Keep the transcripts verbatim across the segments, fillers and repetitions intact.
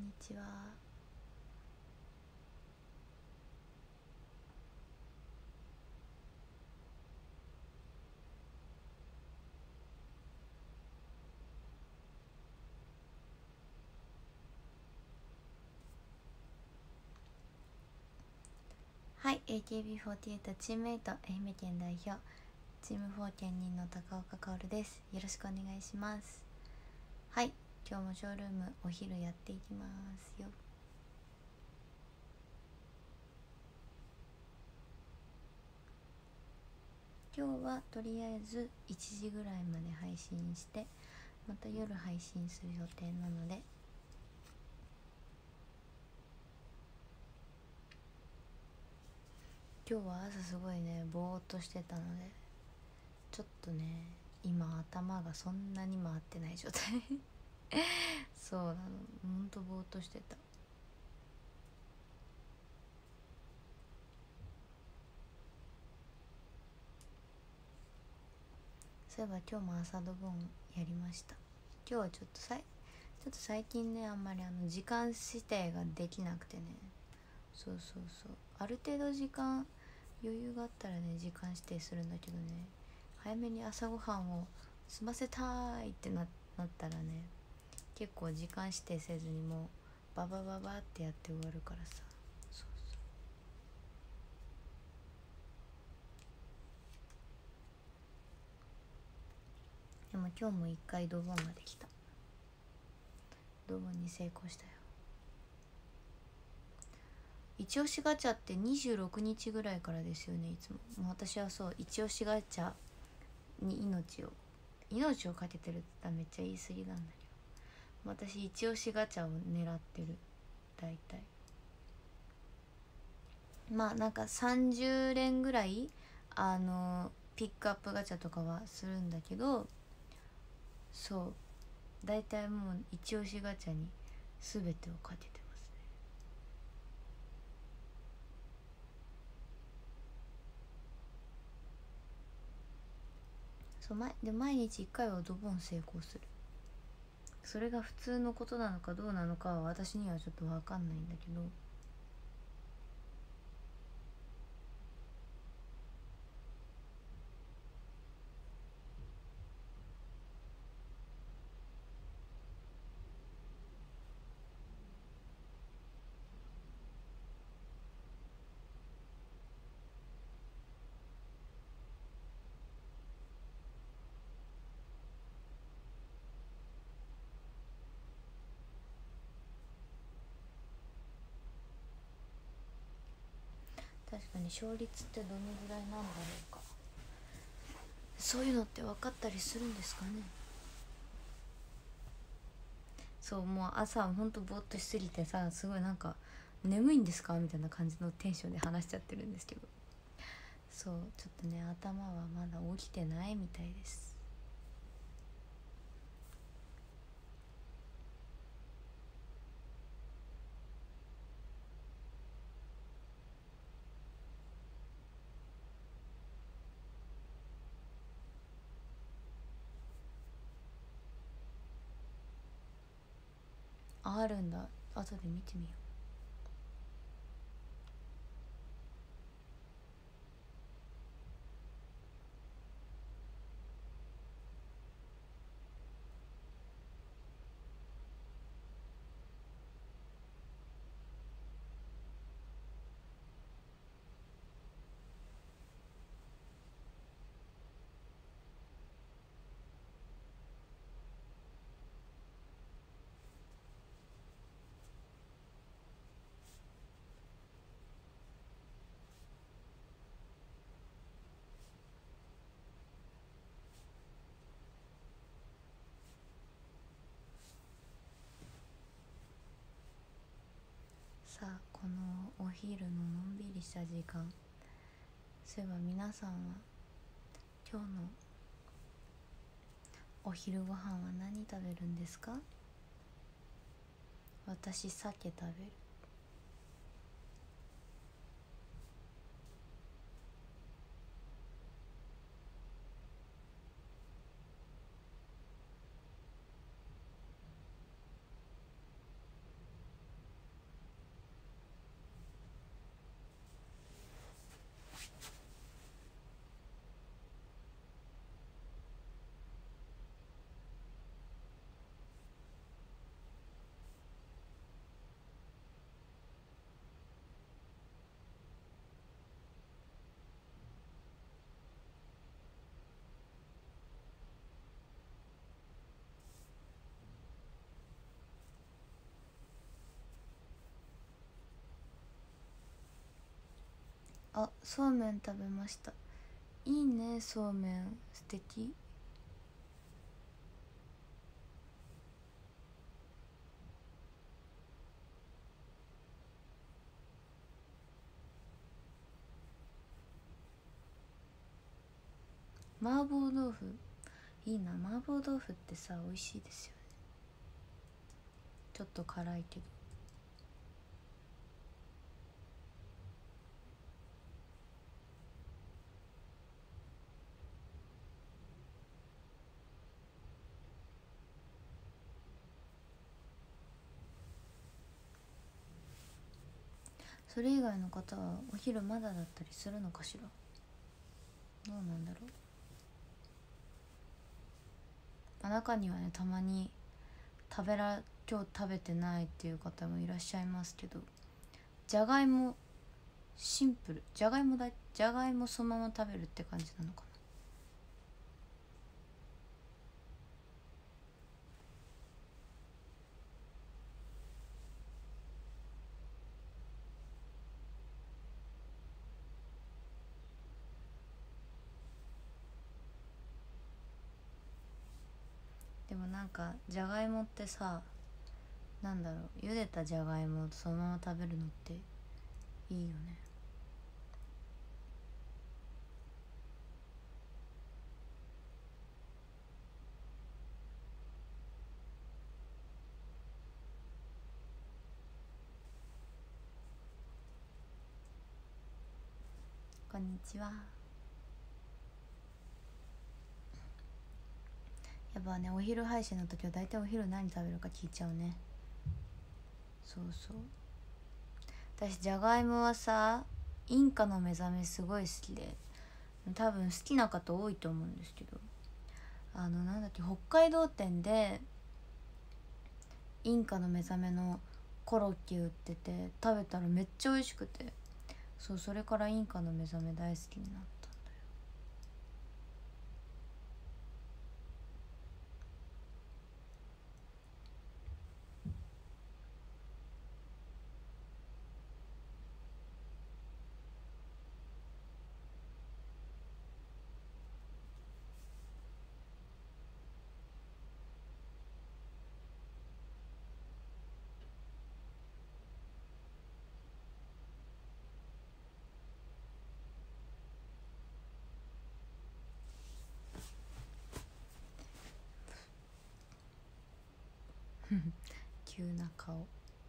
にちは。はい、エーケービーフォーティーエイト チームメイト愛媛県代表チームフォー兼任の高岡薫です。よろしくお願いします。はい、今日もショールームお昼やっていきますよ。今日はとりあえずいちじぐらいまで配信してまた夜配信する予定なので、今日は朝すごいねぼーっとしてたのでちょっとね今頭がそんなに回ってない状態そうなの、ほんとぼーっとしてた。そういえば今日も朝ドボンやりました。今日はちょっとさいちょっと最近ねあんまりあの時間指定ができなくてね、そうそうそう、ある程度時間余裕があったらね時間指定するんだけどね、早めに朝ごはんを済ませたいってななったらね結構時間指定せずにもうババババってやって終わるからさ。そうそう、でも今日も一回ドボンまで来た。ドボンに成功したよ。一押しガチャってにじゅうろくにちぐらいからですよね、いつも。もう私はそう一押しガチャに命を命をかけてるって言ったらめっちゃ言い過ぎなんだけど、私一押しガチャを狙ってる。大体まあなんかさんじゅう連ぐらいあのピックアップガチャとかはするんだけど、そう大体もう一押しガチャに全てをかけてますね。そう、で毎日いっかいはドボン成功する。それが普通のことなのかどうなのかは私にはちょっと分かんないんだけど、確かに勝率ってどのぐらいなんだろうか。そういうのって分かったりするんですかね。そう、もう朝ほんとぼーっとしすぎてさ、すごいなんか眠いんですかみたいな感じのテンションで話しちゃってるんですけど、そうちょっとね頭はまだ起きてないみたいです。あ、あるんだ、後で見てみよう。さあこのお昼ののんびりした時間、そういえば皆さんは今日のお昼ご飯は何食べるんですか？私鮭食べる。 あ、そうめん食べました。いいね、そうめん素敵。麻婆豆腐いいな。麻婆豆腐ってさ美味しいですよね。ちょっと辛いけど。それ以外の方はお昼まだだったりするのかしら。どうなんだろう。あ、中にはねたまに食べら今日食べてないっていう方もいらっしゃいますけど、じゃがいもシンプル、じゃがいもだじゃがいもそのまま食べるって感じなのかな。でもなんかじゃがいもってさ、なんだろう、茹でたじゃがいもをそのまま食べるのっていいよね。こんにちは。やっぱね、お昼配信の時は大体お昼何食べるか聞いちゃうね。そうそう。私じゃがいもはさ、インカの目覚めすごい好きで、多分好きな方多いと思うんですけど、あのなんだっけ、北海道店でインカの目覚めのコロッケ売ってて、食べたらめっちゃ美味しくて、そう、それからインカの目覚め大好きになった。急な顔。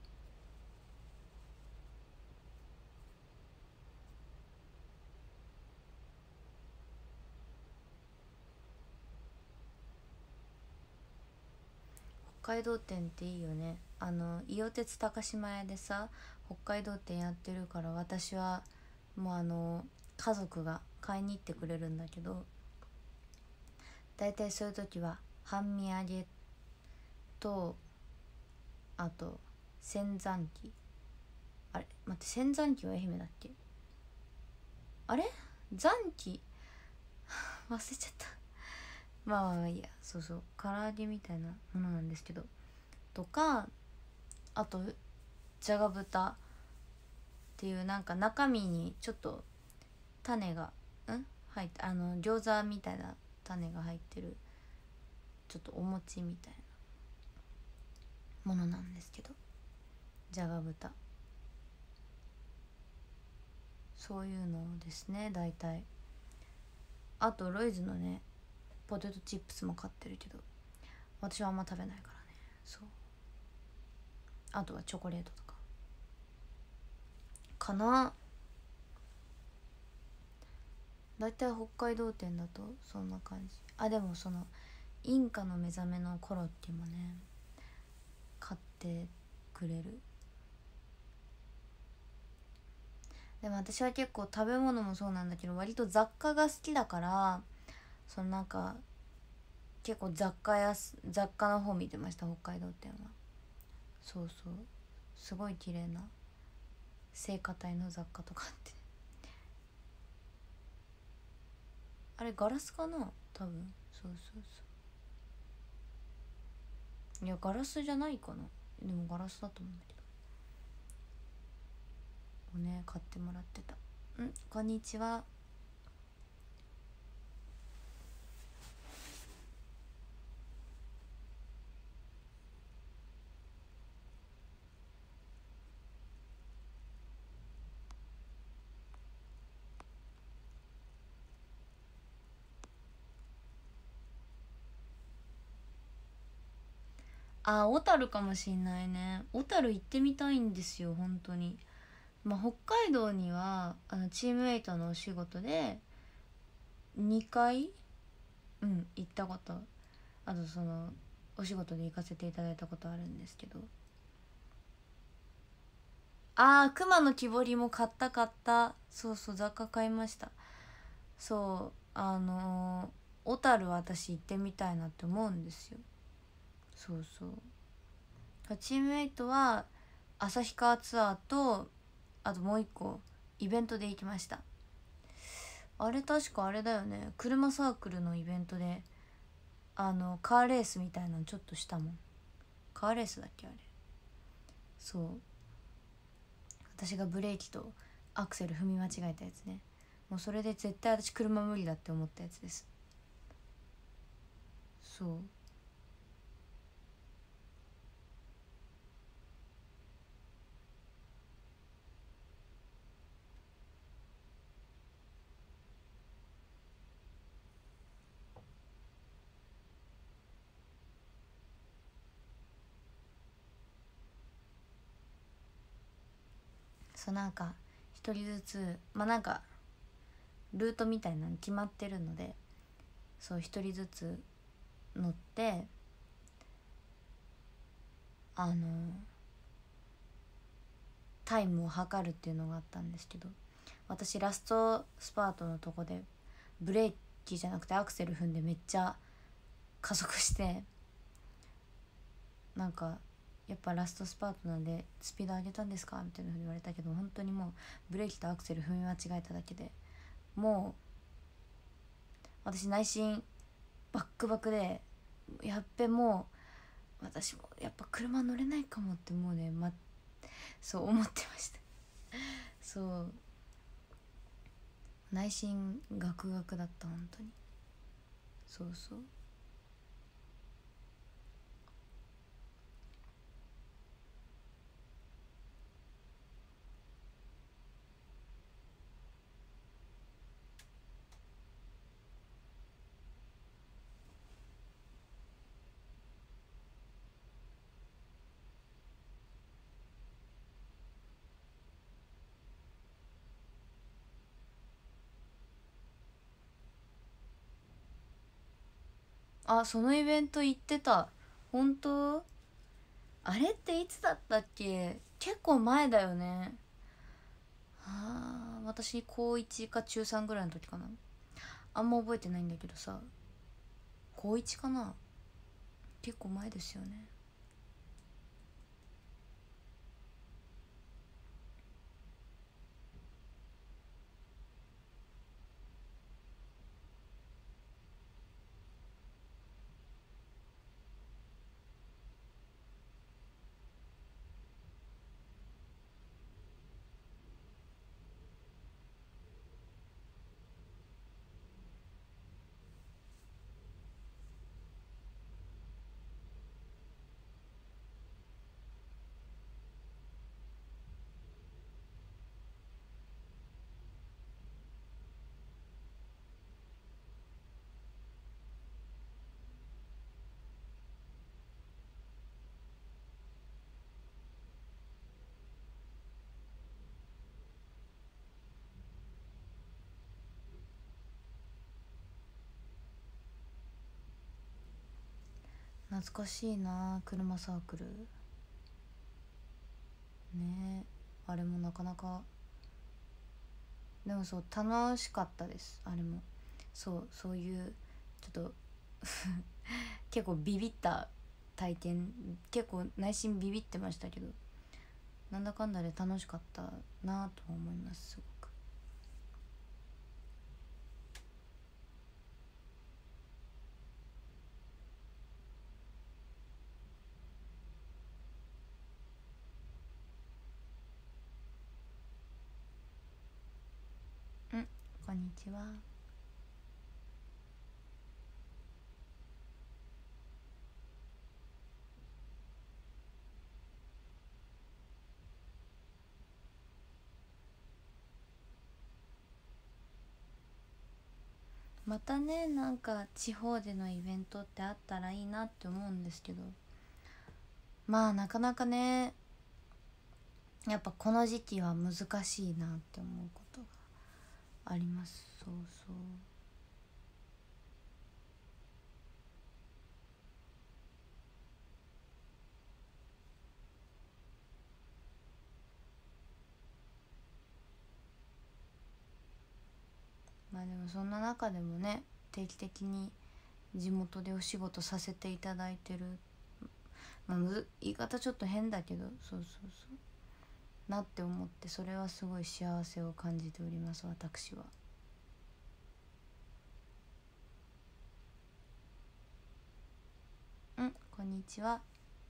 北海道店っていいよね。あの伊予鉄高島屋でさ北海道店やってるから、私はもうあの家族が買いに行ってくれるんだけど、だいたいそういう時は半身揚げと、あと仙山器、あれ待って、仙山器は愛媛だっけ、あれ残機忘れちゃった。まあまあまあいいや。そうそう、唐揚げみたいなものなんですけど、とか、あとじゃが豚っていう、なんか中身にちょっと種がん入って、あの餃子みたいな種が入ってる、ちょっとお餅みたいなものなんですけど、じゃが豚、そういうのですね大体。あとロイズのねポテトチップスも買ってるけど、私はあんま食べないからね。そう、あとはチョコレートとかかな。だいたい北海道店だとそんな感じ。あ、でもそのインカの目覚めのコロッケもね買ってくれる。でも私は結構食べ物もそうなんだけど、割と雑貨が好きだから、そのなんか結構雑貨や雑貨の方見てました、北海道店は。そうそう、すごい綺麗な聖歌隊の雑貨とかあって、あれガラスかな多分。そうそうそう、いやガラスじゃないかな、でもガラスだと思うんだけどをね買ってもらってた。 ん、こんにちは。あ、小樽かもしんないね。小樽行ってみたいんですよ本当に。まあ、北海道にはあのチームメイトのお仕事でにかい、うん、行ったこと、あとそのお仕事で行かせていただいたことあるんですけど。あー、熊の木彫りも買った買った。そうそう、雑貨買いました。そう、あのー小樽は私行ってみたいなって思うんですよ。そうそう、チームメイトは旭川ツアーと、あともう一個イベントで行きました。あれ確かあれだよね、車サークルのイベントで、あのカーレースみたいなのちょっとしたもん。カーレースだっけあれ。そう、私がブレーキとアクセル踏み間違えたやつね。もうそれで絶対私車無理だって思ったやつです。そう、そう、なんか一人ずつ、まあなんかルートみたいなの決まってるので、そう一人ずつ乗って、あのタイムを測るっていうのがあったんですけど、私ラストスパートのとこでブレーキじゃなくてアクセル踏んでめっちゃ加速して、なんかやっぱラストスパートなんでスピード上げたんですかみたいなふうに言われたけど、本当にもうブレーキとアクセル踏み間違えただけで、もう私内心バックバクで、やっべもう私もやっぱ車乗れないかもってもうね、ま、そう思ってました。そう、内心ガクガクだった本当に。そうそう、あ、そのイベント行ってた。本当？あれっていつだったっけ？結構前だよね。あー、私高いちか中さんぐらいの時かな。あんま覚えてないんだけどさ、高いちかな。結構前ですよね。懐かしいな車サークルね。あれもなかなか、でもそう楽しかったですあれも。そう、そういうちょっと結構ビビった体験、結構内心ビビってましたけど、なんだかんだで楽しかったなと思います、すごく。 こんにちは。またね、なんか地方でのイベントってあったらいいなって思うんですけど、まあなかなかね、やっぱこの時期は難しいなって思うことがあります。そうそう。まあでもそんな中でもね、定期的に地元でお仕事させていただいてる、まあ、むず言い方ちょっと変だけど、そうそうそうなって思って、それはすごい幸せを感じております、私は。うん、こんにちは。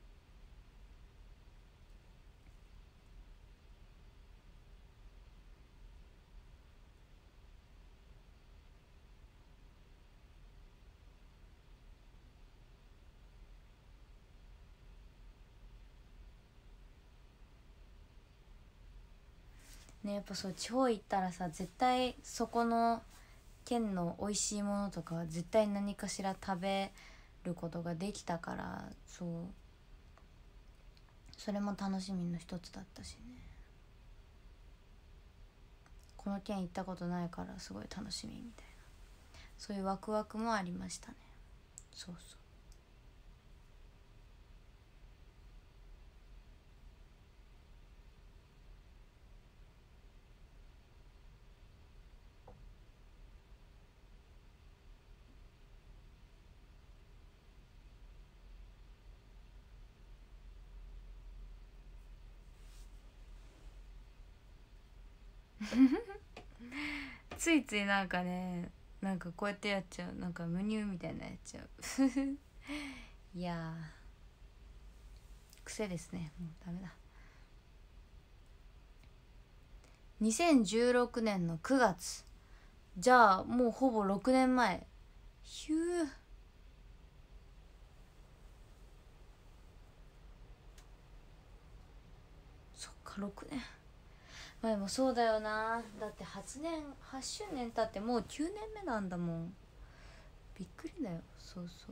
ね、やっぱそう地方行ったらさ、絶対そこの県の美味しいものとかは絶対何かしら食べることができたから、そうそれも楽しみの一つだったしね。この県行ったことないからすごい楽しみみたいな、そういうワクワクもありましたね。そうそう。ついついなんかね、なんかこうやってやっちゃう、なんかムニューみたいなやっちゃういやー癖ですね、もうダメだ。にせんじゅうろくねんのくがつ、じゃあもうほぼろくねんまえ。ひゅー。そっか、ろくねん。まあでもそうだよな、だってはちねんはちしゅうねん経ってもうきゅうねんめなんだもん。びっくりだよ。そうそう。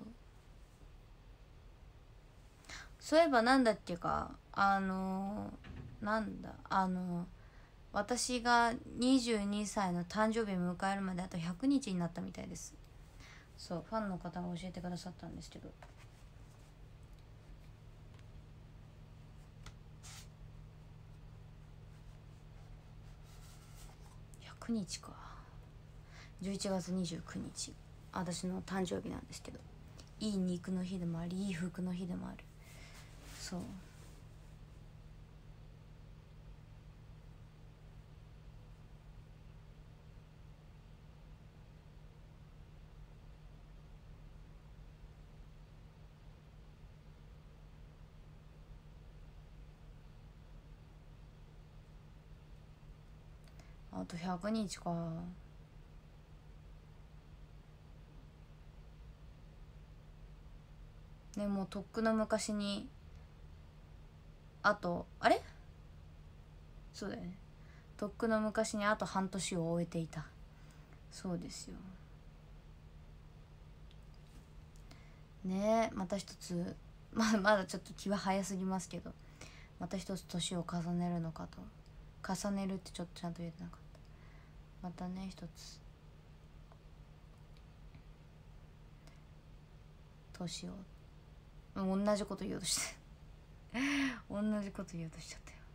そういえばなんだっけか、あのー、なんだあのー、私がにじゅうにさいの誕生日を迎えるまであとひゃくにちになったみたいです。そう、ファンの方が教えてくださったんですけど、ひゃくにちか。じゅういちがつにじゅうくにち、私の誕生日なんですけど、いい肉の日でもあり、いい服の日でもある。そう。あとひゃくにちか。ね、もうとっくの昔に、あとあれそうだよね、とっくの昔にあと半年を終えていた。そうですよね。えまた一つ、まあまだちょっと気は早すぎますけど、また一つ年を重ねるのかと。重ねるってちょっとちゃんと言えてなかった。またね、一つ年を、同じこと言おうとして同じこと言おうとしちゃったよ。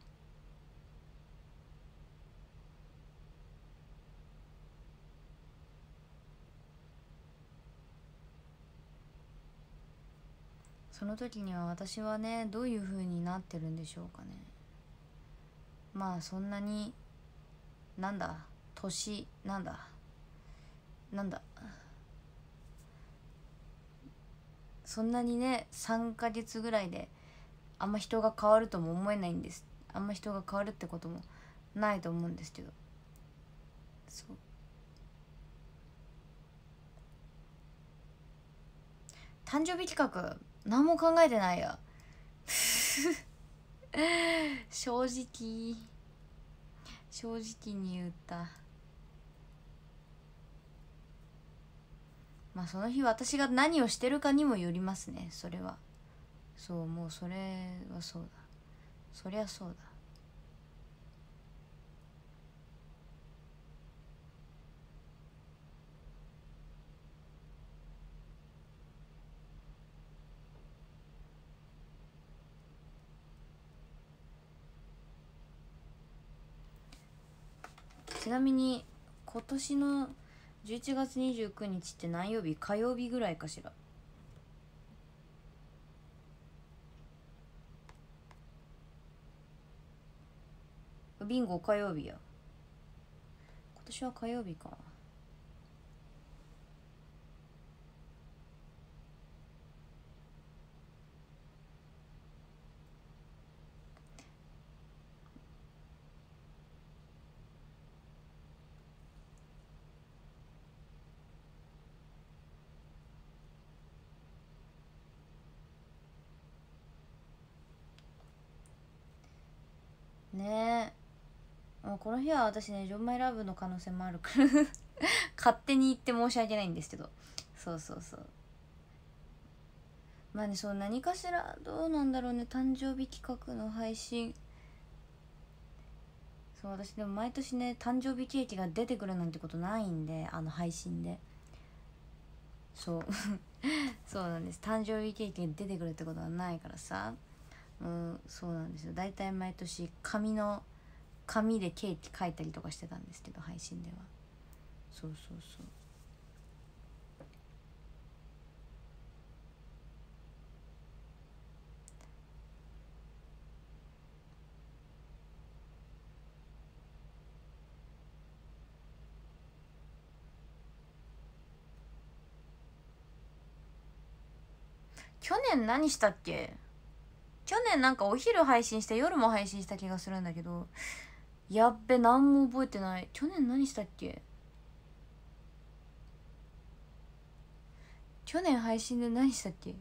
その時には私はね、どういう風になってるんでしょうかね。まあそんなに、なんだ年、なんだなんだそんなにね、さんかげつぐらいであんま人が変わるとも思えないんです。あんま人が変わるってこともないと思うんですけど、そう誕生日企画何も考えてないや正直正直に言った。まあその日私が何をしてるかにもよりますね、それは。そう、もうそれはそうだ、そりゃそうだ。ちなみに今年のじゅういちがつにじゅうくにちって何曜日？火曜日ぐらいかしら。ビンゴ火曜日や。今年は火曜日か。ねえ、もうこの日は私ねジョンマイラブの可能性もあるから勝手に言って申し訳ないんですけど、そうそうそう、まあね、そう何かしらどうなんだろうね、誕生日企画の配信。そう私でも毎年ね誕生日ケーキが出てくるなんてことないんで、あの配信で。そうそうなんです、誕生日ケーキが出てくるってことはないからさ。うん、そうなんですよ。だいたい毎年紙の紙でケーキ書いたりとかしてたんですけど、配信では。そうそうそう。去年何したっけ？去年なんかお昼配信して夜も配信した気がするんだけど、やっべ何も覚えてない。去年何したっけ？去年配信で何したっけ？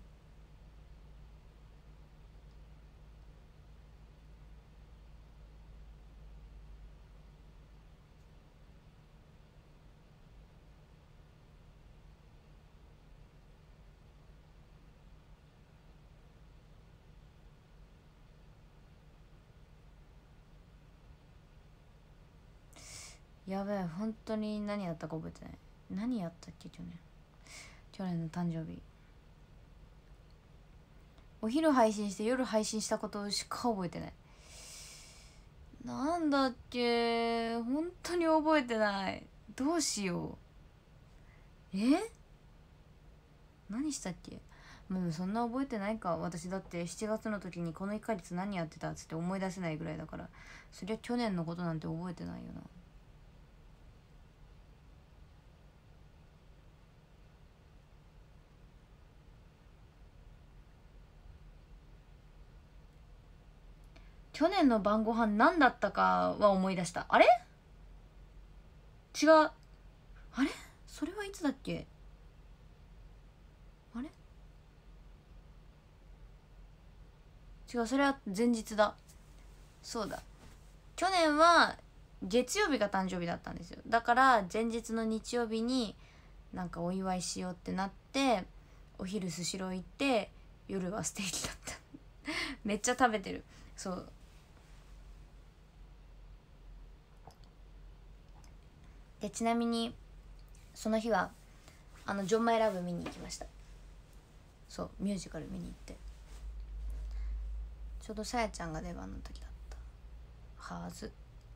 やべえ本当に何やったか覚えてない。何やったっけ去年。去年の誕生日お昼配信して夜配信したことしか覚えてない。なんだっけ、本当に覚えてない。どうしよう。え何したっけ。もうそんな覚えてないか。私だってしちがつの時にこのいっかげつ何やってたっつって思い出せないぐらいだから、そりゃ去年のことなんて覚えてないよな。去年の晩ご飯何だったかは思い出した。あれ違う、あれそれはいつだっけ。あれ違う、それは前日だ。そうだ、去年は月曜日が誕生日だったんですよ。だから前日の日曜日になんかお祝いしようってなって、お昼スシロー行って夜はステーキだっためっちゃ食べてる。そうで、ちなみにその日はあのジョンマイラブ見に行きました。そうミュージカル見に行って、ちょうどさやちゃんが出番の時だったはず。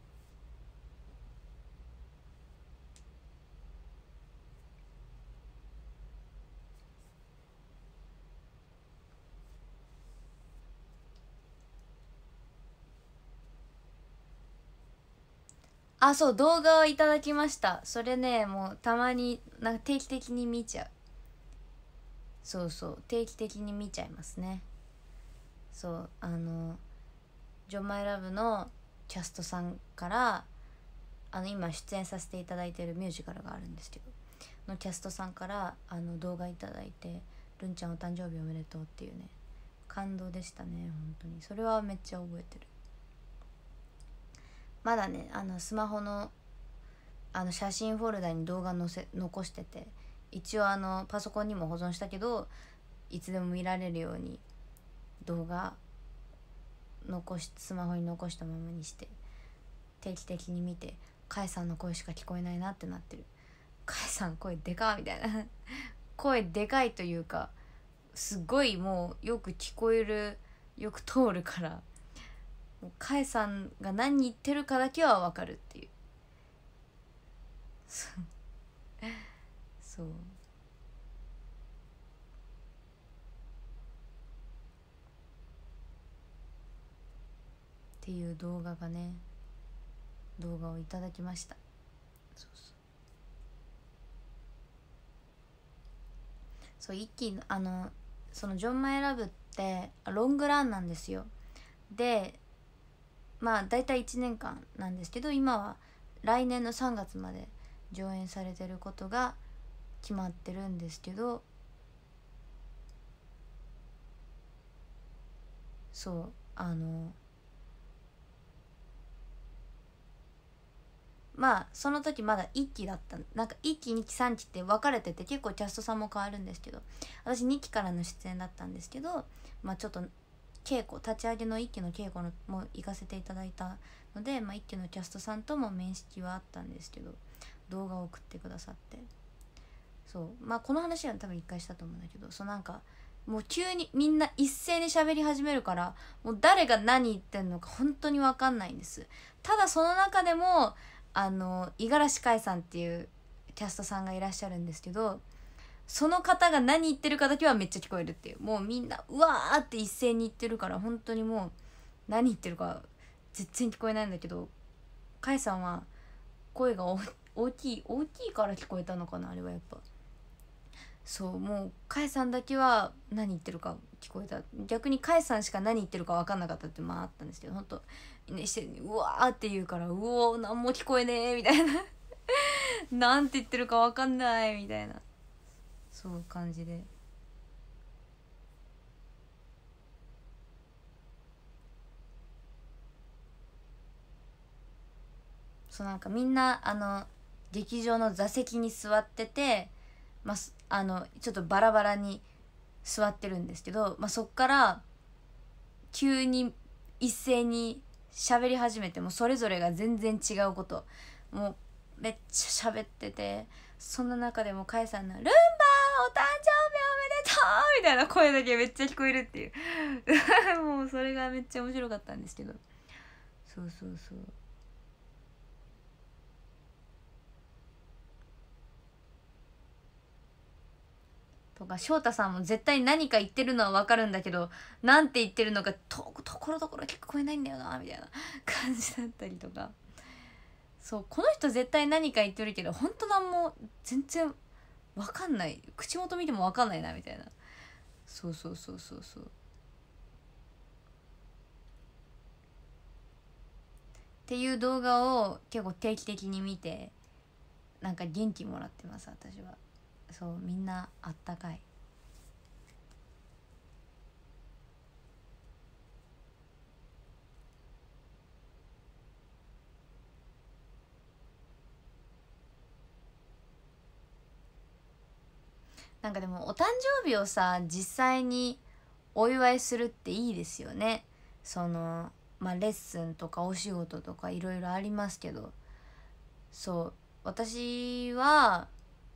あ、そう動画をいただきました。それねもうたまになんか定期的に見ちゃう。そうそう定期的に見ちゃいますね。そうあのジョンマイラブのキャストさんからあの今出演させていただいてるミュージカルがあるんですけどのキャストさんからあの動画いただいて、 るんちゃんお誕生日おめでとうっていうね、感動でしたね本当に。それはめっちゃ覚えてる。まだねあのスマホのあの写真フォルダに動画載せ残してて、一応あのパソコンにも保存したけどいつでも見られるように動画残しスマホに残したままにして定期的に見て、カエさんの声しか聞こえないなってなってる。カエさん声でかみたいな声でかいというかすごいもうよく聞こえる、よく通るから、もうカエさんが何言ってるかだけは分かるっていう。そうそうっていう動画がね動画をいただきました。そうそうそう一気にあのそのジョン・マイ・ラブってロングランなんですよ。でまあ大体いちねんかんなんですけど、今は来年のさんがつまで上演されてることが決まってるんですけど、そうあのまあその時まだいっきだった、なんかいっきにきさんきって分かれてて結構キャストさんも変わるんですけど、私にきからの出演だったんですけど、まあちょっと稽古立ち上げのいっきの稽古のも行かせていただいたので、まあ、いっきのキャストさんとも面識はあったんですけど、動画を送ってくださって、そうまあこの話は多分いっかいしたと思うんだけど、そうなんかもう急にみんな一斉に喋り始めるから、もう誰が何言ってんのか本当に分かんないんです。ただその中でもあの五十嵐海さんっていうキャストさんがいらっしゃるんですけど、その方が何言ってるかだけはめっちゃ聞こえるっていう、もうみんなうわーって一斉に言ってるから本当にもう何言ってるか全然聞こえないんだけど、海さんは声が大きい大きいから聞こえたのかな、あれはやっぱ。そうもうカエさんだけは何言ってるか聞こえた。逆にカエさんしか何言ってるか分かんなかったってまああったんですけど、本当ねしてうわーって言うから、うおー何も聞こえねーみたいななんて言ってるか分かんないみたいな、そういう感じで。そうなんかみんなあの劇場の座席に座ってて、まあ、あのちょっとバラバラに座ってるんですけど、まあ、そっから急に一斉に喋り始めて、もそれぞれが全然違うこと、もうめっちゃ喋ってて、そんな中でもカエさんの「ルンバーお誕生日おめでとう!」みたいな声だけめっちゃ聞こえるっていうもうそれがめっちゃ面白かったんですけど、そうそうそうとか、翔太さんも絶対何か言ってるのは分かるんだけど、なんて言ってるのかとところどころ聞こえないんだよなみたいな感じだったりとか、そうこの人絶対何か言ってるけど本当なんも全然分かんない、口元見ても分かんないなみたいな、そうそうそうそうそうっていう動画を結構定期的に見て、なんか元気もらってます私は。そうみんなあったかい。なんかでもお誕生日をさ実際にお祝いするっていいですよね。そのまあレッスンとかお仕事とかいろいろありますけど、そう私は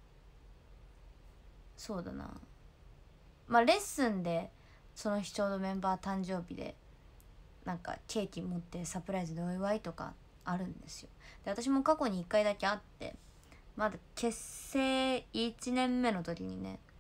そうだな、まあレッスンでその日ちょうどメンバー誕生日でなんかケーキ持ってサプライズでお祝いとかあるんですよ。で私も過去にいっかいだけあって、まだ結成いちねんめの時にね、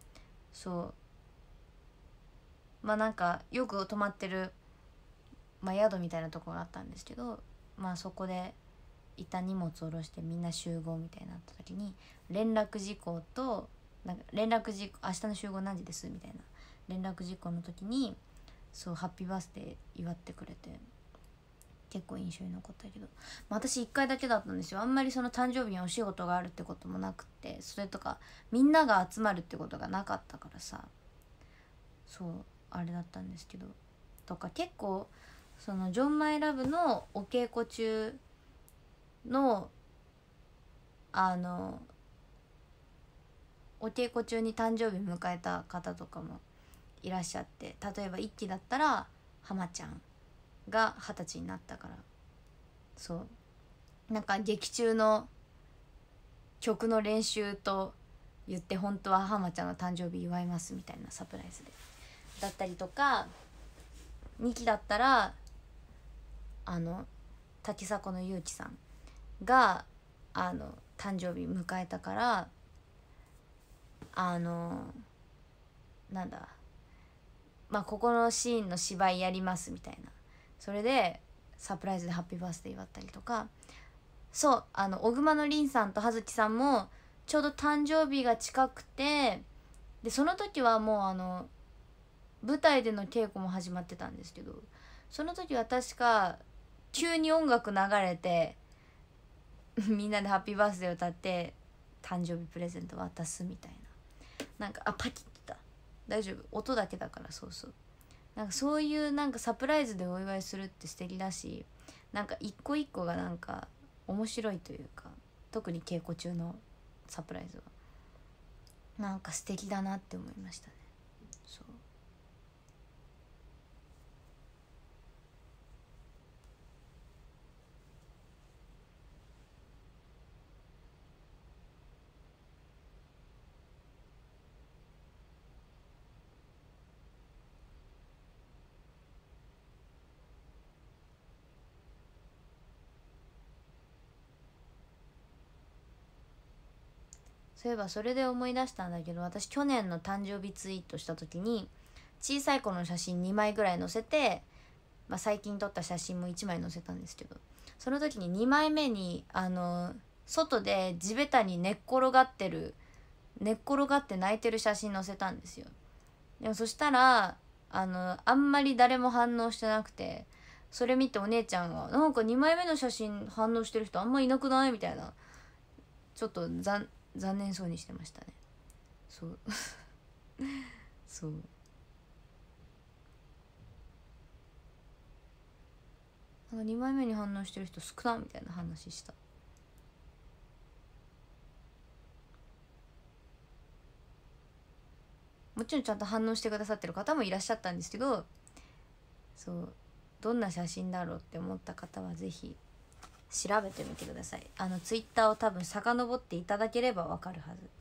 そうまあなんかよく泊まってる、まあ、宿みたいなとこがあったんですけど、まあそこで一旦荷物を下ろしてみんな集合みたいになった時に連絡事項となんか連絡事項明日の集合何時ですみたいな連絡事項の時にそうハッピーバースデー祝ってくれて結構印象に残ったけど、まあ、私いっかいだけだったんですよ。あんまりその誕生日にお仕事があるってこともなくて、それとかみんなが集まるってことがなかったからさ、 そうあれだったんですけど、とか結構そのジョンマイラブのお稽古中のあのお稽古中に誕生日迎えた方とかもいらっしゃって、例えば一期だったら浜ちゃんが二十歳になったから、そうなんか劇中の曲の練習と言って本当は浜ちゃんの誕生日祝いますみたいなサプライズでだったりとか、にきだったらあの滝迫のゆうきさんがあの誕生日迎えたから、あのなんだまあここのシーンの芝居やりますみたいな、それでサプライズでハッピーバースデー祝ったりとか、そうあの小熊のりんさんと葉月さんもちょうど誕生日が近くて、でその時はもうあの舞台での稽古も始まってたんですけど、その時は確か急に音楽流れてみんなでハッピーバースデー歌って誕生日プレゼント渡すみたいな、なんかあパキッてた、大丈夫音だけだから、そうそう、なんかそういうなんかサプライズでお祝いするって素敵だし、なんか一個一個がなんか面白いというか、特に稽古中のサプライズはなんか素敵だなって思いましたね。そうそういえばそれで思い出したんだけど、私去年の誕生日ツイートした時に小さい頃の写真にまいぐらい載せて、まあ、最近撮った写真もいちまい載せたんですけど、その時ににまいめにあの外で地べたに寝っ転がってる寝っ転がって泣いてる写真載せたんですよ。でもそしたらあのあんまり誰も反応してなくて、それ見てお姉ちゃんが「なんかにまいめの写真反応してる人あんまいなくない?」みたいな、ちょっと残残念そうにしてましたね。そうそうなんかにまいめに反応してる人少なみたいな話した。もちろんちゃんと反応してくださってる方もいらっしゃったんですけど、そうどんな写真だろうって思った方はぜひ調べてみてください。あのツイッターを多分遡っていただければわかるはず。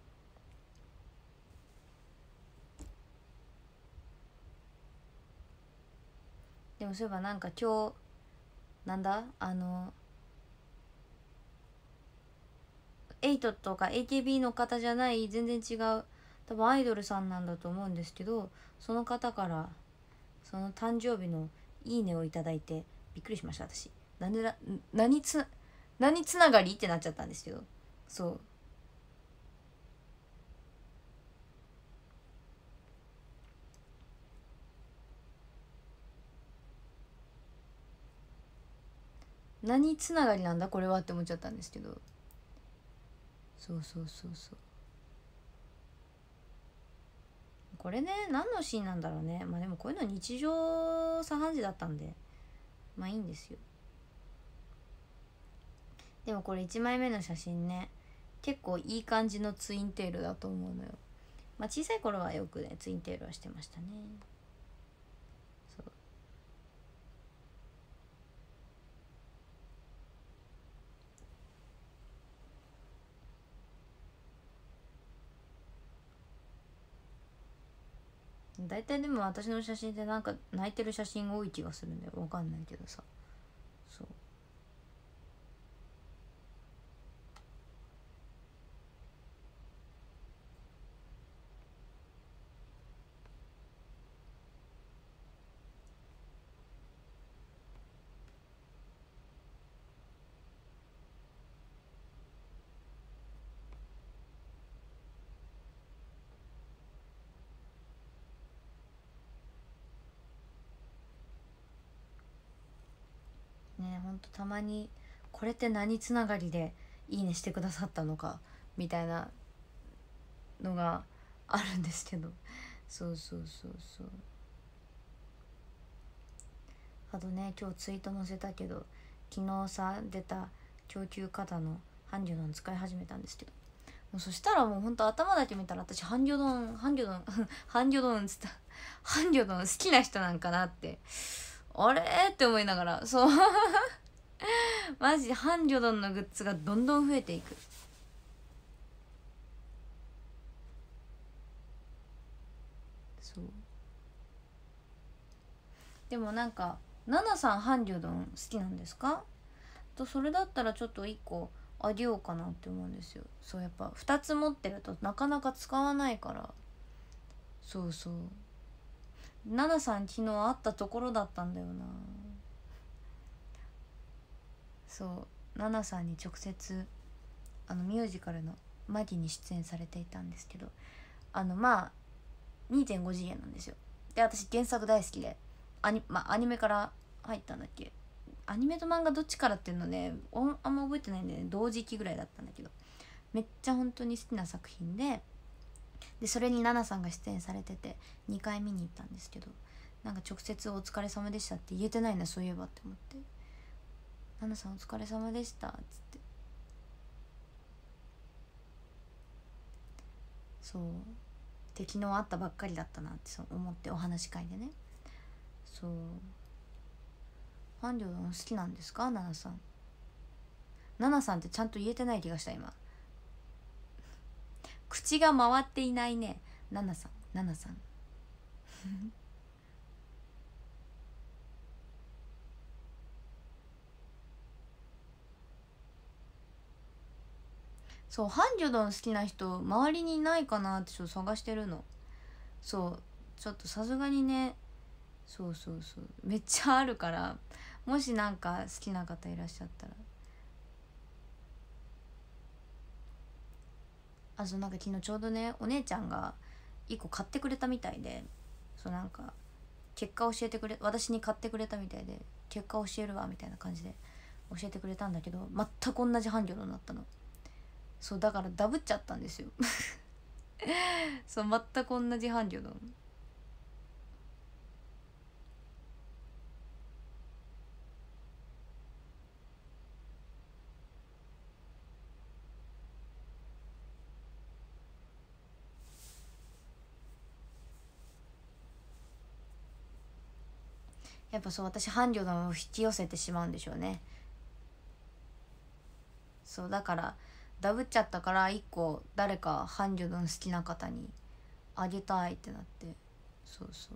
でもそういえばなんか今日なんだあのエイトとか エーケービー の方じゃない全然違う多分アイドルさんなんだと思うんですけど、その方からその誕生日のいいねをいただいてびっくりしました私。なんでだ何つ何つながりってなっちゃったんですけど、そう何つながりなんだこれはって思っちゃったんですけど、そうそうそうそう、これね何のシーンなんだろうね。まあでもこういうの日常茶飯事だったんでまあいいんですよ。でもこれいちまいめの写真ね結構いい感じのツインテールだと思うのよ。まあ小さい頃はよくねツインテールはしてましたね。大体でも私の写真ってなんか泣いてる写真多い気がするんだよ。わかんないけどさ。そうね、ほんとたまにこれって何つながりでいいねしてくださったのかみたいなのがあるんですけど、 そうそうそうそう。あとね、今日ツイート載せたけど、昨日さ出た供給型のハンギョドン使い始めたんですけど、もうそしたらもうほんと頭だけ見たら私ハンギョドンハンギョドンハンギョドンっつったハンギョドン好きな人なんかなってあれって思いながら、そうマジハンギョドンのグッズがどんどん増えていく。そうでもなんかナナさんハンギョドン好きなんですかと、それだったらちょっといっこあげようかなって思うんですよ。そうやっぱふたつ持ってるとなかなか使わないから。そうそう、ナナさん昨日会ったところだったんだよな。そうナナさんに直接あのミュージカルのマギに出演されていたんですけど、あのまあ にてんご 次元なんですよ。で私原作大好きでアニ,、まあ、アニメから入ったんだっけ、アニメと漫画どっちからっていうのねあんま覚えてないんでね、同時期ぐらいだったんだけど、めっちゃ本当に好きな作品で、でそれにナナさんが出演されててにかい見に行ったんですけど、なんか直接お疲れ様でしたって言えてないなそういえばって思って、ナナさんお疲れ様でしたっつって、そうで昨日会ったばっかりだったなってそう思ってお話し会でね。そうハンギョドン好きなんですかナナさん。ナナさんってちゃんと言えてない気がした今。口が回っていないね。ナナさんナナさんそうハンギョドン好きな人周りにいないかなってちょっと探してるの。そうちょっとさすがにね、そうそうそうめっちゃあるから、もしなんか好きな方いらっしゃったら。あそうなんか昨日ちょうどねお姉ちゃんがいっこ買ってくれたみたいで、そうなんか結果教えてくれ私に買ってくれたみたいで、結果教えるわみたいな感じで教えてくれたんだけど、全く同じハンギョドンだったの。そうだからダブっちゃったんですよそう全く同じハンギョドン。やっぱそう私ハンギョドンを引き寄せてしまうんでしょうね。そうだからダブっちゃったからいっこ誰かハンギョドン好きな方にあげたいってなって、そうそう。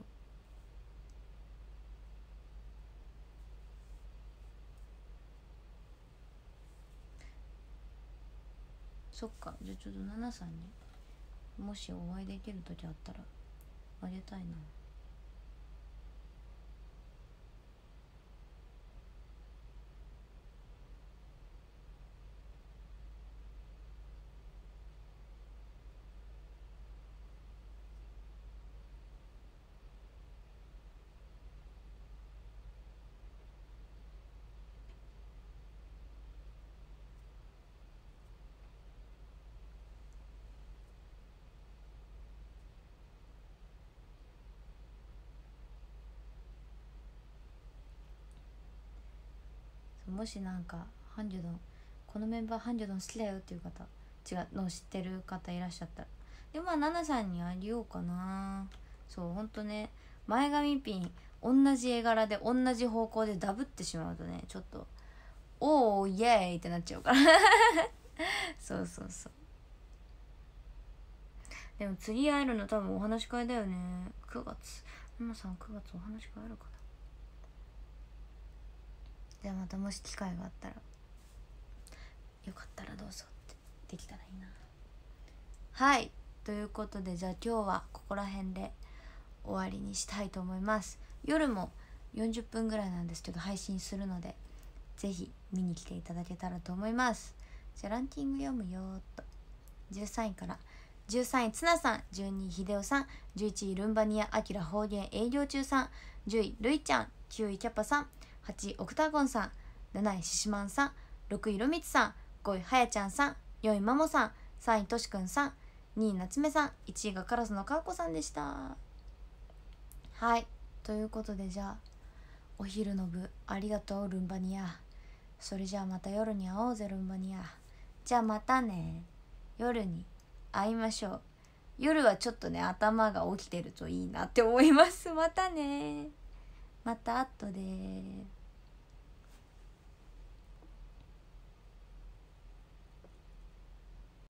そっかじゃあちょっとナナさんにもしお会いできる時あったらあげたいな。もしなんかハンギョドンこのメンバーハンギョドン好きだよっていう方違うの知ってる方いらっしゃったら、でまあナナさんにあげようかな。そうほんとね前髪ピン同じ絵柄で同じ方向でダブってしまうとねちょっとおーイエーイってなっちゃうからそうそうそう。でも次会えるの多分お話し会だよね。くがつナナさんくがつお話し会あるかな。じゃあまたもし機会があったらよかったらどうぞってできたらいいな。はいということでじゃあ今日はここら辺で終わりにしたいと思います。夜もよんじゅっぷんぐらいなんですけど配信するのでぜひ見に来ていただけたらと思います。じゃあランキング読むよーっと。じゅうさんいからじゅうさんいツナさん、じゅうにいヒデオさん、じゅういちいルンバニアアキラ方言営業中さん、じゅういルイちゃん、きゅういキャッパさん、はちいオクタゴンさん、なないシシマンさん、ろくいロミツさん、ごいはやちゃんさん、よんいマモさん、さんいとしくんさん、 にい夏目さん、いちいがカラスのかーこさんでした。はい、ということで、じゃあお昼の部ありがとうルンバニア。それじゃあまた夜に会おうぜルンバニア。じゃあまたね、夜に会いましょう。夜はちょっとね頭が起きてるといいなって思います。またね、また後で。